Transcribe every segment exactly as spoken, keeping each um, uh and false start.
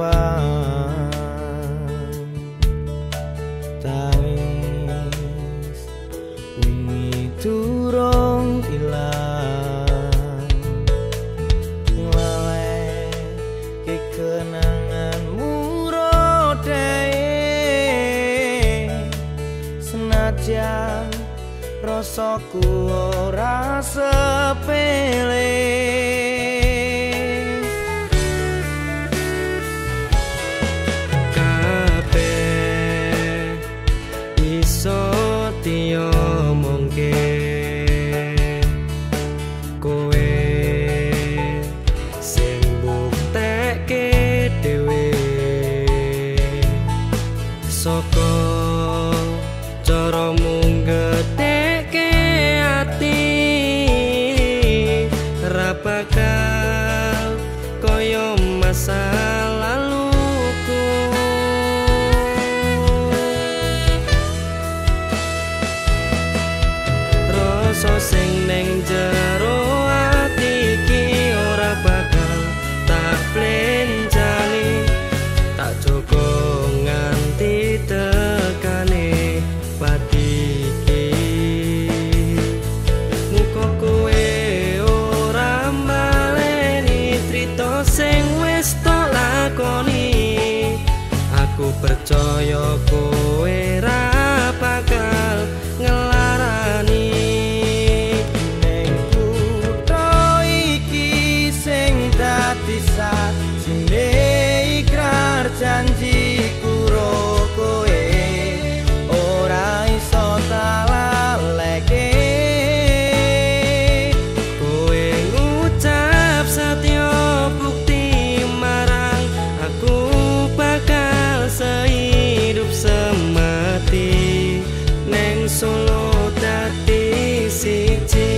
kembang tangis wingi durung ilang ngelek ke kenanganmu rodai senajan rasaku ora sepele kabeh iso diomongke kowe sing buktekke dhewe saka caramu ngetekke ati ra bakal kaya masa laluku rasa sing ning jero ati iki ora bakal tak plencani tak joko nganti tekane pati iki muka kowe ora mbaleni crita sing wis tak lakoni aku percaya kowe ra bakal ngelarani ning kutha iki sing dadi sajine ikrar janjiku ro kowe ora iso tak laleke kowe ngucap satya bukti marang aku bakal sehidup semati neng Solo dadi siji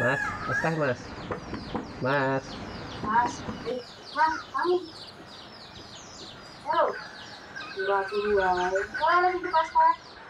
Mas, mas teh mas, mas. Mas, eh, mas, kamu. Halo. Dua dua. Kalau lagi di pasar.